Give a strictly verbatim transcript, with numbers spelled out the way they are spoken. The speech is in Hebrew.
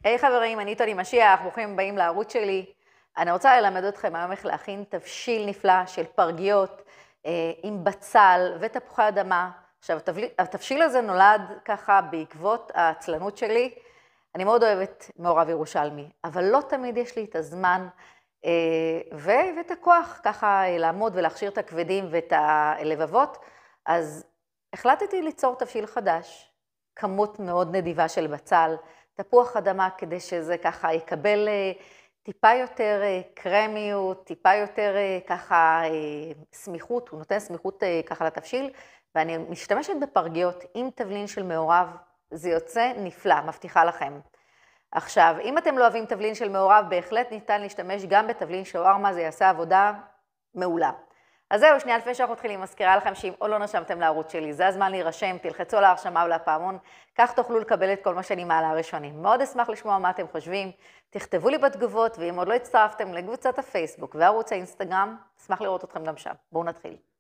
היי חברים, אני טוני משיח, ברוכים הבאים לערוץ שלי. אני רוצה ללמד אתכם היום איך להכין תבשיל נפלא של פרגיות אה, עם בצל ותפוחי אדמה. עכשיו, התבשיל הזה נולד ככה בעקבות העצלנות שלי. אני מאוד אוהבת מעורב ירושלמי, אבל לא תמיד יש לי את הזמן אה, ו- ואת הכוח ככה לעמוד ולהכשיר את הכבדים ואת הלבבות. אז החלטתי ליצור תבשיל חדש, כמות מאוד נדיבה של בצל, תפוח אדמה כדי שזה ככה יקבל טיפה יותר קרמיות, טיפה יותר ככה סמיכות, הוא נותן סמיכות ככה לתבשיל, ואני משתמשת בפרגיות עם תבלין של מעורב, זה יוצא נפלא, מבטיחה לכם. עכשיו, אם אתם לא אוהבים תבלין של מעורב, בהחלט ניתן להשתמש גם בתבלין שווארמה, זה יעשה עבודה מעולה. אז זהו, שנייה לפני שאנחנו מתחילים, מזכירה לכם שאם או לא נרשמתם לערוץ שלי, זה הזמן להירשם, תלחצו על ההרשמה או לפעמון, כך תוכלו לקבל את כל מה שאני מעלה הראשונים. מאוד אשמח לשמוע מה אתם חושבים, תכתבו לי בתגובות, ואם עוד לא הצטרפתם לקבוצת הפייסבוק וערוץ האינסטגרם, אשמח לראות אתכם גם שם. בואו נתחיל.